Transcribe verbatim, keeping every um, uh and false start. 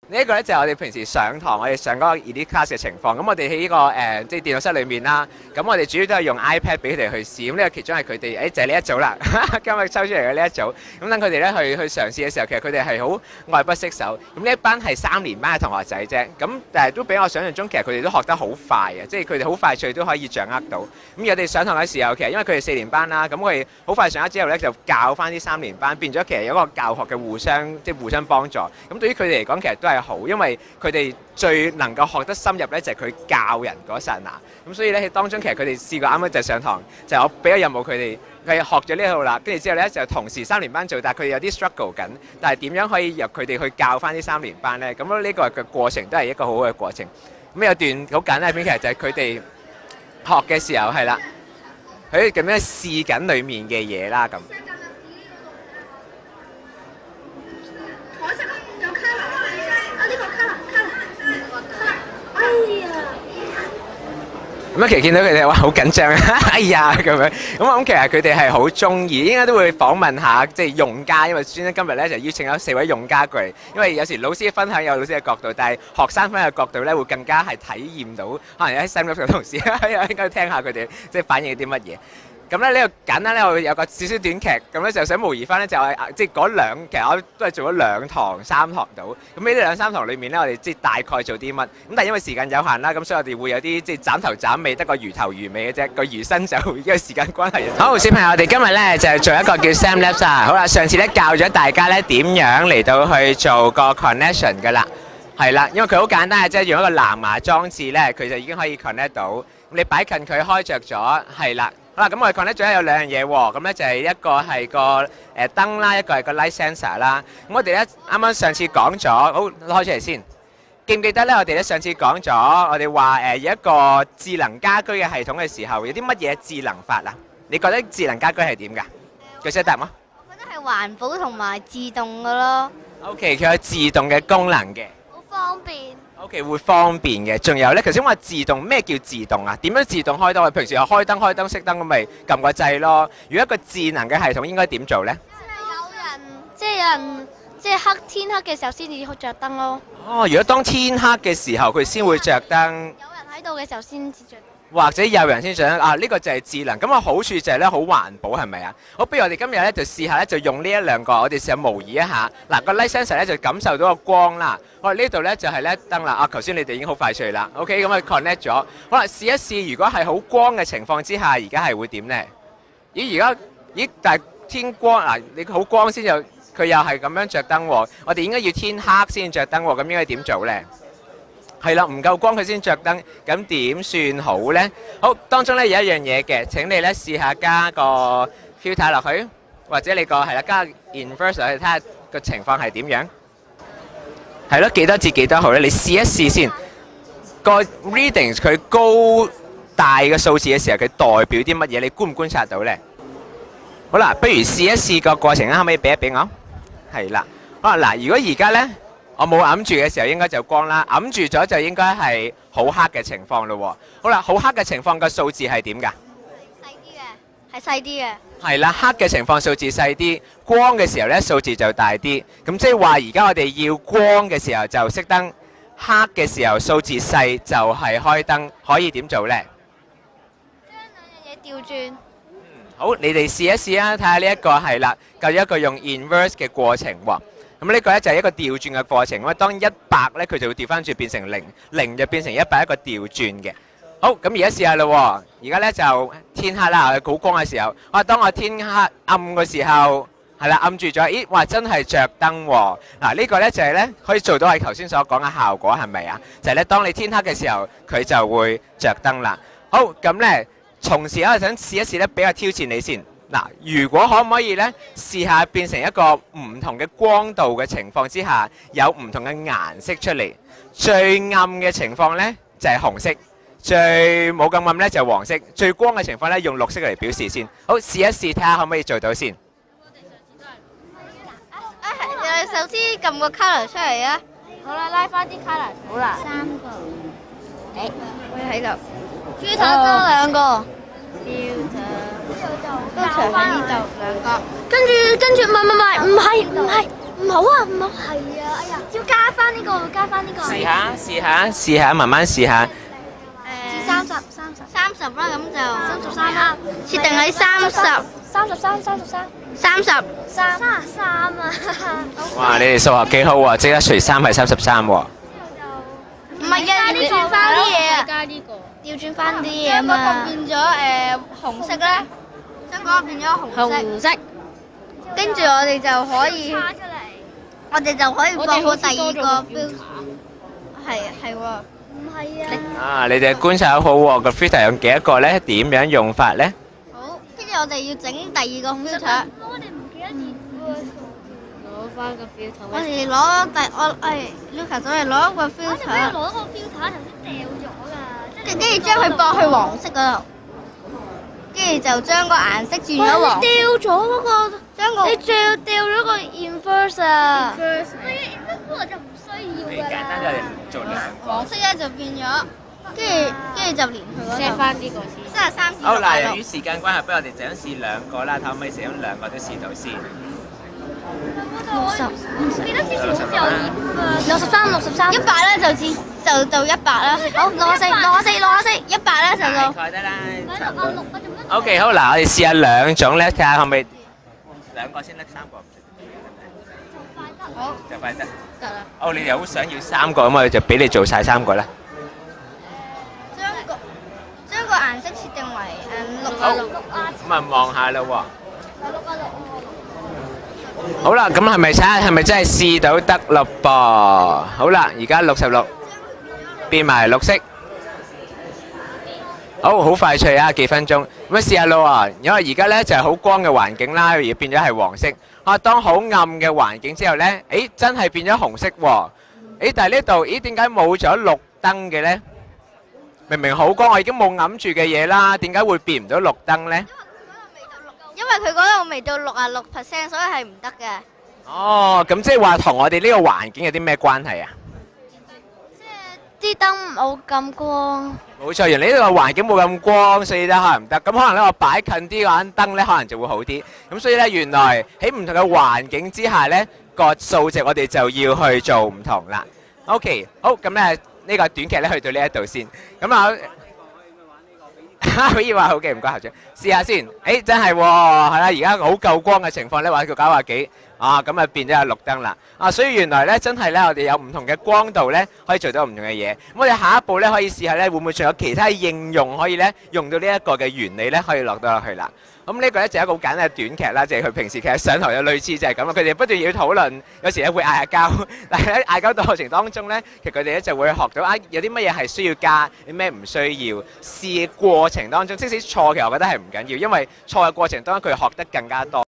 呢一個咧就係我哋平時上堂，我哋上嗰個 elite class 嘅情況。咁我哋喺呢個誒即係電腦室裏面啦。咁我哋主要都係用 iPad 俾佢哋去試。咁呢個其中係佢哋誒就係呢一組啦，今日抽出嚟嘅呢一組。咁等佢哋咧去去嘗試嘅時候，其實佢哋係好愛不釋手。咁呢一班係三年班嘅同學仔啫。咁但係都比我想象中，其實佢哋都學得好快嘅，即係佢哋好快脆都可以掌握到。咁我哋上堂嘅時候，其實因為佢哋四年班啦，咁我哋好快上咗之後咧，就教翻啲三年班，變咗其實有一個教學嘅互相即係互相幫助。咁對於佢哋嚟講，其實都係好，因為佢哋最能夠學得深入咧，就係佢教人嗰剎那。咁所以咧喺當中，其實佢哋試過啱啱就上堂，就係我俾咗任務佢哋，佢學咗呢套啦，跟住之後咧就同時三年班做，但係佢哋有啲 struggle 緊，但係點樣可以由佢哋去教翻啲三年班咧？咁呢個嘅過程都係一個好好嘅過程。咁有段好簡單嘅片，其實就係佢哋學嘅時候係啦，佢咁樣試緊裡面嘅嘢啦咁。咁啊，其實見到佢哋哇好緊張啊！哎呀咁樣，咁我諗其實佢哋係好中意，應該都會訪問下即係用家，因為專登今日咧就邀請咗四位用家過嚟，因為有時老師分享有老師嘅角度，但係學生分享嘅角度咧會更加係體驗到，可能有啲新入嘅同事應該聽下佢哋即係反映啲乜嘢。咁咧呢個簡單咧，我有個少少短劇，咁咧就想模擬翻咧就係即係嗰兩，其實我都係做咗兩堂三堂到。咁呢兩三堂裏面咧，我哋即係大概做啲乜？咁但係因為時間有限啦，咁所以我哋會有啲即係斬頭斬尾，得個魚頭魚尾嘅啫。個魚身就因為時間關係。好，小朋友，我哋今日咧就係做一個叫 Sam Labs 啊。好啦，上次咧教咗大家咧點樣嚟到去做個 connection 㗎啦，係啦，因為佢好簡單嘅啫，用一個藍牙裝置咧，佢就已經可以 connect 到。咁你擺近佢開著咗，係啦。好啦，咁我哋 connect 咗有兩樣嘢喎，咁咧就係一個係個誒燈啦，一個係個 light sensor 啦。咁我哋咧啱啱上次講咗，好攞出嚟先。記唔記得咧？我哋咧上次講咗，我哋話誒有一個智能家居嘅系統嘅時候，有啲乜嘢智能法啊？你覺得智能家居係點㗎？舉手答嗎？ 我覺得係環保同埋自動㗎咯。 OK，佢有自動嘅功能嘅。 好方便。 OK， 會方便嘅。仲有咧，頭先話自動，咩叫自動啊？點樣自動開燈？我平時又開燈開燈熄燈咁，咪撳個掣咯。如果一個智能嘅系統應該點做咧？ 即係有人，即係有人，即係黑天黑嘅時候先至着燈咯。 哦，如果當天黑嘅時候佢先會着燈。有人喺度嘅時候先至着。 或者有人先着燈啊？呢個就係智能。咁個好處就係咧好環保，係咪啊？好，不如我哋今日咧就試下咧，就用呢一兩個，我哋試下模擬一下。嗱，個 light sensor 咧就感受到個光啦。我哋呢度咧就係咧燈啦。啊，頭先你哋已經好快脆啦。OK，咁啊 connect 咗。好啦，試一試，如果係好光嘅情況之下，而家係會點咧？咦，而家咦，但係天光嗱，你好光先有，佢又係咁樣着燈喎。我哋應該要天黑先着燈喎。咁應該點做咧？係啦，唔夠光佢先着燈，咁點算好咧？好，當中咧有一樣嘢嘅，請你咧試下加個 filter 落去，或者你個係啦加 inverse 落去睇下個情況係點樣。係咯，幾多至幾多號咧？你試一試先。個 reading 佢高大嘅數字嘅時候，佢代表啲乜嘢？你觀唔觀察到咧？好啦，不如試一試個過程啊，可唔可以俾一俾我？係啦，好啦，嗱，如果而家咧。我冇揞住嘅時候應該就光啦，揞住咗就應該係好黑嘅情況咯喎。好啦，好黑嘅情況個數字係點㗎？ 細啲嘅，係細啲嘅。 係啦，黑嘅情況數字細啲，光嘅時候咧數字就大啲。咁即係話而家我哋要光嘅時候就熄燈，黑嘅時候數字細就係開燈，可以點做咧？ 將兩樣嘢調轉。 嗯，好，你哋試一試啊，睇下呢一個係啦，夠一個用 inverse 嘅過程喎。咁呢個咧就係一個調轉嘅過程。咁啊，當一百咧，佢就會調翻轉變成零，零就變成一百，一個調轉嘅。好，咁而家試下咯。而家咧就天黑啦，好光嘅時候，哇！當我天黑暗嘅時候，係啦，暗住咗，咦？哇！真係着燈喎。嗱，呢個咧就係咧可以做到係頭先所講嘅效果，係咪啊？就係咧，當你天黑嘅時候，佢就會着燈啦。好，咁咧，從時我想試一試咧，比較挑戰你先。嗱，如果可唔可以咧試下變成一個唔同嘅光度嘅情況之下，有唔同嘅顏色出嚟。最暗嘅情況咧就係紅色，最冇咁暗咧就係黃色，最光嘅情況咧用綠色嚟表示先。好，試一試睇下可唔可以做到先。 啊啊！首先撳個 colour 出嚟啊！好啦，拉翻啲 colour。好啦，三個。誒，我喺度。豬頭多兩個。filter。都除喺呢度兩個，跟住跟住唔係唔係唔係唔係唔好啊，唔好係啊，哎呀，要加翻呢個，加翻呢個。 試下，試下，試下，慢慢試下。 誒，三十，三十，三十啦，咁就三十三啦。設定喺三十，三十三，三十三，三十三，三十三啊！ 哇！你哋數學幾好喎，即刻除三係三十三喎。 唔係啊，調轉翻啲嘢啊！ 加呢個。 調轉翻啲嘢啊嘛。變咗誒紅色咧，將嗰個變咗紅色。 紅色。 跟住我哋就可以，我哋就可以放好第二個標。係係喎。唔係啊。 啊！你哋觀察得好喎，個 filter 用幾多個咧？點樣用法咧？ 好，跟住我哋要整第二個 filter。 我哋唔記得填攞翻個 filter。 我哋攞第我誒 Lucas 我哋攞一個 filter。 攞個 filter 頭先掉咗㗎。 跟跟住將佢駁去黃色嗰度，跟住就將個顏色轉咗黃。掉咗嗰個，將個。你掉掉咗個 inverse 啊。 inverse。不過就唔需要㗎啦。 簡單就係做兩個。 黃色咧就變咗，跟住跟住就連佢嗰度。 set 翻呢個先。 三十三至好嗱， 六由於時間關係，不如我哋就咁試兩個啦，睇可唔可以成咁兩個都試到先。 六十。 記得之前好似有二六十三，六十三。一百咧就至就到一百啦。好，六十四，六十四，六十四，一百咧就到。 大概得啦。 六啊六啊，做乜？ OK，好嗱，我哋試下兩種咧，睇下可唔可以兩個先得，三個唔得。 好， 就快得。 得啦。 哦，你哋好想要三個咁，我哋就俾你做晒三個啦。 將個將個顏色設定為誒六好， 啊六。 咁啊望下啦喎。 六啊六。 好啦，咁係咪睇下係咪真係試到得嘞噃？好啦，而家六十六變埋綠色。好，好快脆啊！幾分鐘咁啊，試下咯喎。因為而家咧就係好光嘅環境啦，而變咗係黃色。啊，當好暗嘅環境之後咧，誒真係變咗紅色喎。誒，但係呢度，咦點解冇咗綠燈嘅咧？明明好光，我已經冇揞住嘅嘢啦，點解會變唔到綠燈咧？ 因為佢嗰度未到六啊六 percent，所以係唔得嘅。 哦，咁即係話同我哋呢個環境有啲咩關係啊？ 啲燈冇咁光。 冇錯，原來呢個環境冇咁光，所以咧可能唔得。咁可能咧我擺近啲嗰盞燈咧，可能就會好啲。咁所以咧，原來喺唔同嘅環境之下咧，個數值我哋就要去做唔同啦。OK，好，咁咧呢個短劇咧去到呢一度先。咁啊，可以話好嘅，唔該校長，試下先。誒，真係喎，係啦，而家好夠光嘅情況咧，話佢九啊幾。啊，咁啊變咗係綠燈啦！啊，所以原來咧真係咧，我哋有唔同嘅光度咧，可以做到唔同嘅嘢。咁我哋下一步咧可以試下咧，會唔會仲有其他應用可以咧用到呢一個嘅原理咧，可以落到落去啦。咁呢個咧就係一個好簡單嘅短劇啦，就係佢平時其實上堂有類似就係咁啦。佢哋不斷要討論，有時咧會嗌下交，但係喺嗌交過程當中咧，其實佢哋咧就會學到啊有啲乜嘢係需要加，有咩唔需要。試過程當中，即使錯，其實我覺得係唔緊要，因為錯嘅過程當中佢學得更加多。